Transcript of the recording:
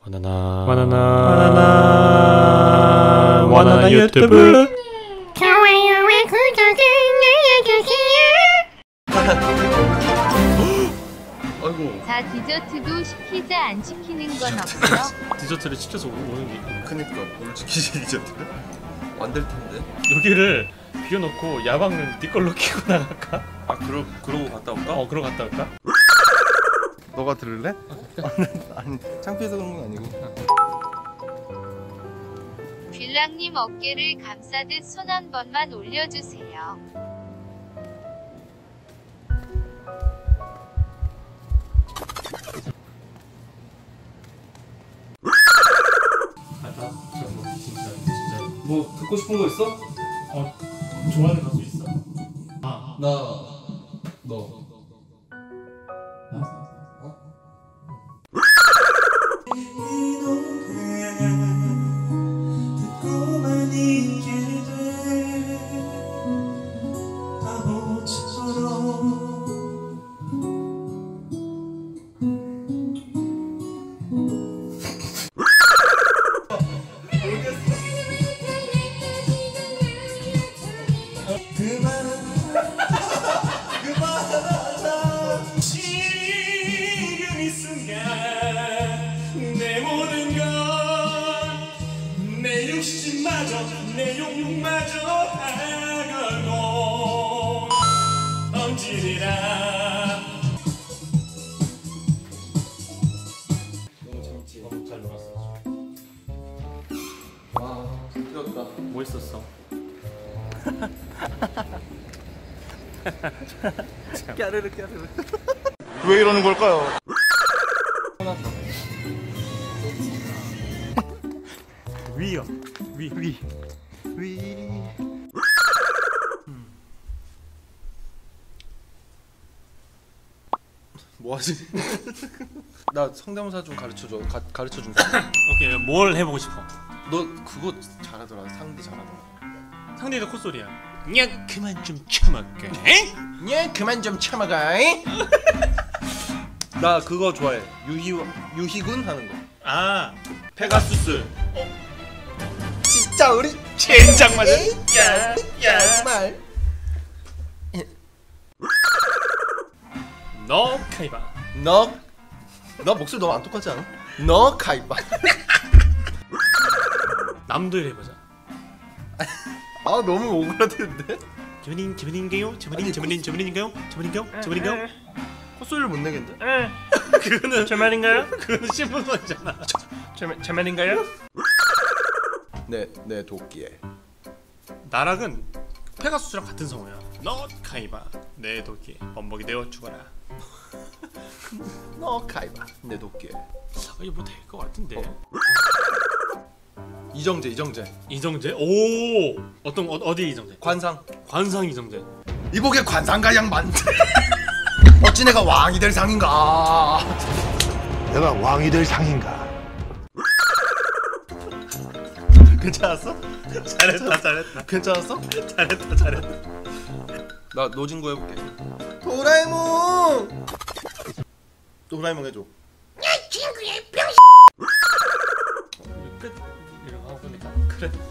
바나나 유튜브. 좋아요와 구독을 눌러주세요. 아이고. 다 디저트도 시키자 안 시키는 건 없어요? 디저트를 시켜서 오는 게 있나? 그니까 뭘 지키지 디저트를? 안 될 텐데. 여기를 비워놓고 야방은 네 걸로 키고 나갈까? 아 그러고 갔다 올까? 그러고 갔다 올까? 너가 들을래? 아니 창피해서 그런 건 아니고. 빌랑님 어깨를 감싸듯 손 한 번만 올려주세요. 뭐 듣고 싶은 거 있어? 좋아하는 가수 있어? 너. 듣고만 있게 돼 바보처럼 그만하자 지금 이 순간 내 모든 건 내 욕심마저 내 욕망마저 다가고 던지리라. 너무 재밌지. 너무 잘 놀았어. 와 힘들었다. 뭐 있었어? 까르르 까르르. 왜 이러는 걸까요? 위요. 위. 뭐하지? 나 성대모사 좀 가르쳐줘. 가르쳐준 사람. 오케이, 뭘 해보고 싶어? 너 그거 잘하더라. 상대 잘하더라. 상대도 콧소리야. 야, 그만 좀 참아게. 예, 그만 좀 참아가. 나 그거 좋아해. 유희군 하는 거. 아, 페가수스. 진짜 우리 젠장 맞아. 야, 정말. 너 카이바. 너 목소리 너무 안 똑같지 않아? 너 가이바. 남도 일 해보자. 아 너무 오그라드는데? 저분인가요? 콧소리를 못 내겠는데? 그거는 제 말인가요? 그거는 신분선이잖아. 제 말인가요? 네 도끼에. 나락은 페가수스랑 같은 성우야. 너 카이바 내 도끼 범벅이 되어 죽어라. 너 가이바 내 도끼에. 이거 뭐 될 것 같은데. 이정재. 이정재? 오, 어디 이정재? 관상 이정재. 이복의 관상가 양반. 어찌 내가 왕이 될 상인가? 내가 왕이 될 상인가? 괜찮았어? 잘했다. 괜찮았어? 잘했다. 나 노진구 해볼게. 도라에몽 해줘. 끝. 이런 거 하고 보니까 그래.